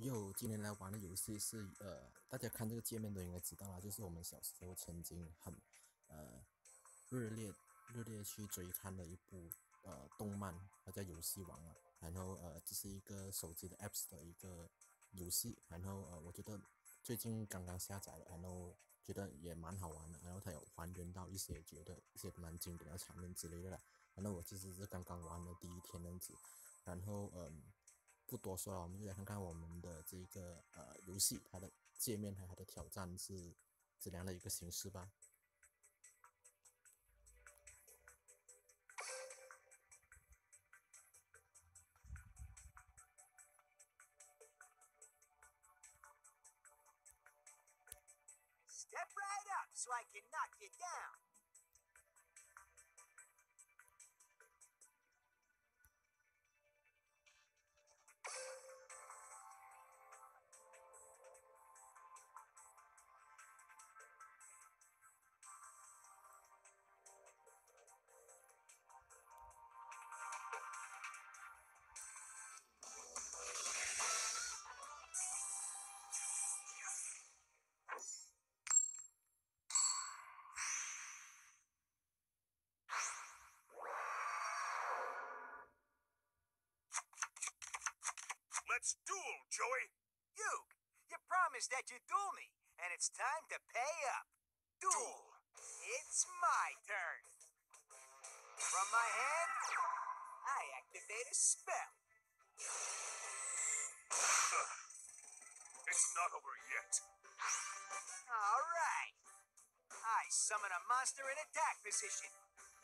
今天来玩的游戏是大家看这个界面都应该知道啦，就是我们小时候曾经很呃热烈去追看的一部动漫，它叫《游戏王》啊。然后这是一个手机的 Apps 的一个游戏，然后我觉得最近刚刚下载了，然后觉得也蛮好玩的，然后它有还原到一些觉得一些蛮经典的场面之类的啦。然后我其实是刚刚玩了第一天那样子，然后不多说了，我们就来看看我们的这个游戏它的界面和它的挑战是怎样的一个形式吧。 Step right up so I can knock you down. Let's duel, Joey! You promised that you'd duel me, and it's time to pay up. Duel! It's my turn. From my hand, I activate a spell. It's not over yet. All right. I summon a monster in attack position.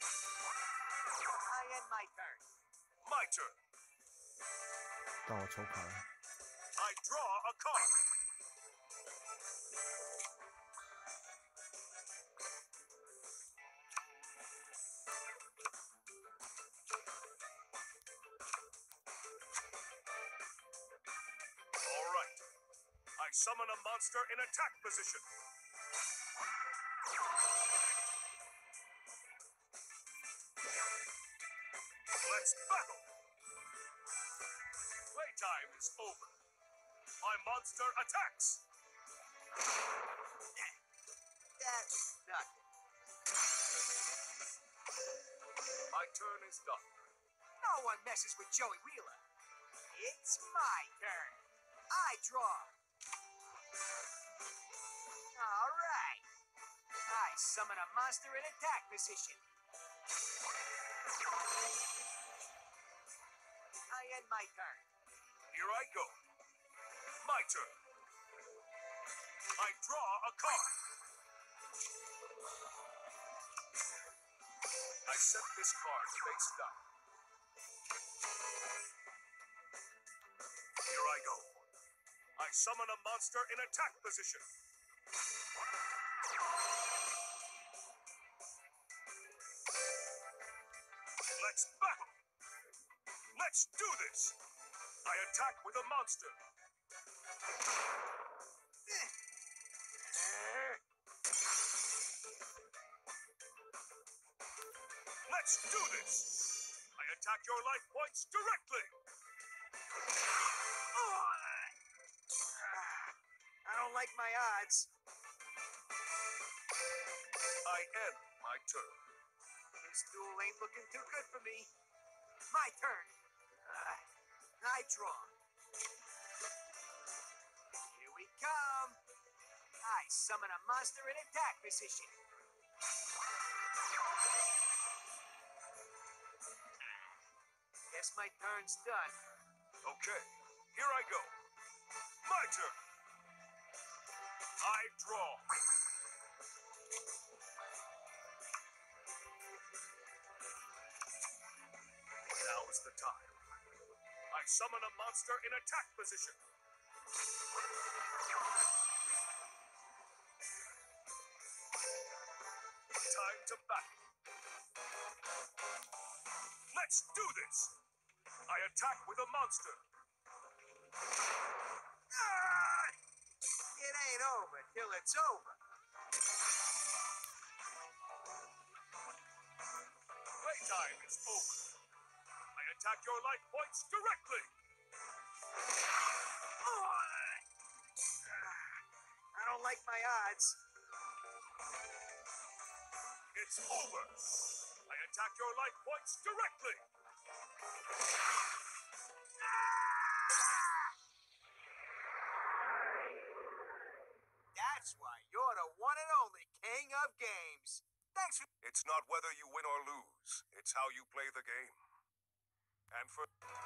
I end my turn. My turn. 让我抽卡了。 I draw a card. All right. I summon a monster in attack position. Let's battle. Playtime is over. My monster attacks. That was nothing. My turn is done. No one messes with Joey Wheeler. It's my turn. I draw. All right. I summon a monster in attack position. I end my turn. Here I go. My turn. I draw a card. I set this card face down. Here I go. I summon a monster in attack position. Let's battle. Let's do this. I attack with a monster. Let's do this. I attack your life points directly. I don't like my odds. I end my turn. This duel ain't looking too good for me. My turn. I draw. Here we come. I summon a monster in attack position. Guess my turn's done. Okay, here I go. My turn. I draw. Now is the time. I summon a monster in attack position. Time to battle. Let's do this. I attack with a monster. It ain't over till it's over. Playtime is over. I attack your life points directly. like my odds. It's over. I attack your life points directly. That's why you're the one and only king of games. Thanks for... It's not whether you win or lose. It's how you play the game. And for...